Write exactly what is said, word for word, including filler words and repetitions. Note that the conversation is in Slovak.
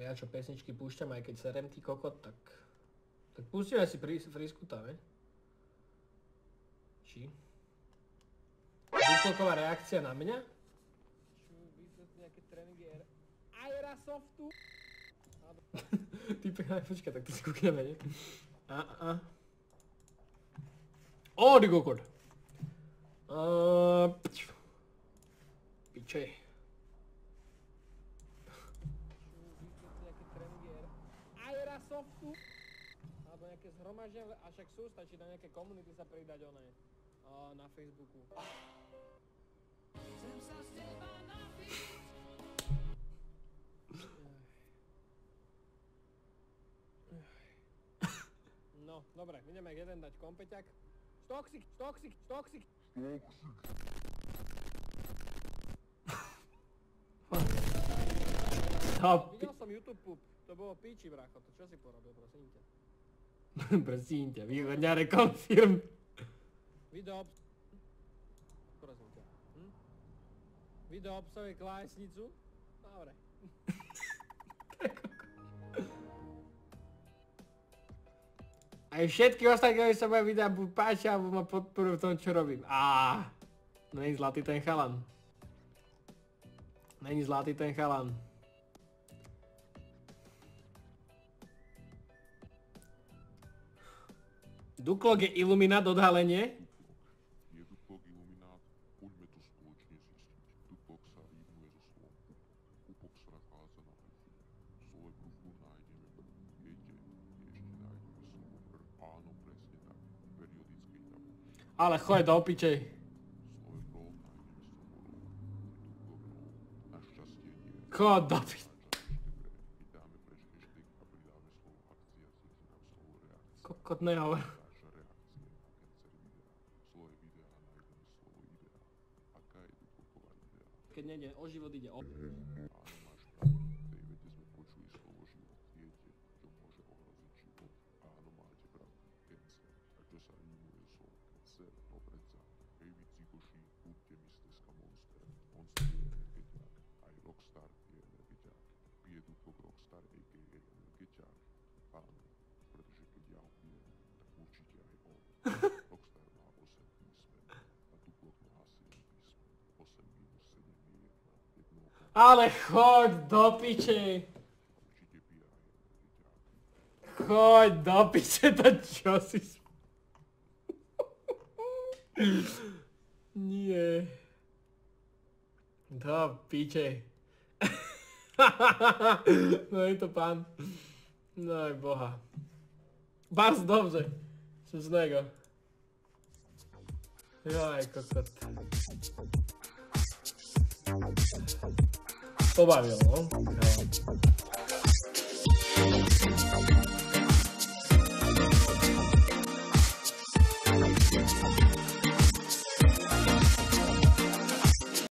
Ja čo pesničky púšťam, aj keď serem ty kokot, tak... Tak pustíme si Friskuta, veď? Či? Duploková reakcia na mňa? Čo, vysvetli nejaké tréningy Airasoftu? Ty pekne, počkaj, tak to si kúkneme, nie? A, a. Ó, ty kokot! Uh, Piče. Nejaké tréningy Airasoftu? Alebo nejaké zhromaždenia, a však sú, stačí na nejaké komunity sa pridať oné na Facebooku. No, dobre, ideme jeden dať kompeťak. Toxic, toxic, toxic. Videl som YouTube pup, to bolo píči, bracho, to čo si porobil, prosím ťa? Prosím ťa, výhodňare confirm. Video obs... Prosím ťa. Hm? Video obsahuje klávesnicu? Dobre. Aj všetky ostatní, ktorí sa moje videa buď páčia, alebo ma podporujú v tom, čo robím. Á, není zlatý ten chalan. Není zlatý ten chalan. Duklok je iluminát, odhalenie. Je Duklok iluminát, poďme to spoločne zistiť. Duklok sa výbuje zo slonku. Pupok sa nachádza na bruchu. Svoje bruchu nájdeme v. Viete, ešte nájdeme slovo R. Áno, presne tak. V periodickej tabulke. Ale choď do pičej. Slovo rov nájdeme slovo rov. Duklok rov. Našťastie nie. Choď do pičej. Vydáme preč hashtag a pridáme slovo akcia, vznikne nám slovo reakcia. Kokot nehovor. Keď nejde o život, ide o... Áno, máš pravdu. V tej vete sme počuli slovo život. Viete, čo môže ohroziť život? Áno, máte pravdu. Cancer. A čo sa rímuje so cancer? No predsa. Hej, vy cikoši, buďte misteska Monster. Monster je energetiák. Aj Rockstar je energetiák. Pije Duklok Rockstar, a ká a energetiák. Áno, pretože keď ja ho pijem, tak určite aj on. Rockstar má osem písmen. A Duklok má sedem písmen. osem minus sedem je jedna. Jedno okno. Ale choď do piče. Určite pije aj energetiák. Choď do piče, to čo si... Nie. Do piče. No je to pán. No aj boha. Bars, dobře. Jsem z něgo. Jaj, kokot. Pobavil, no.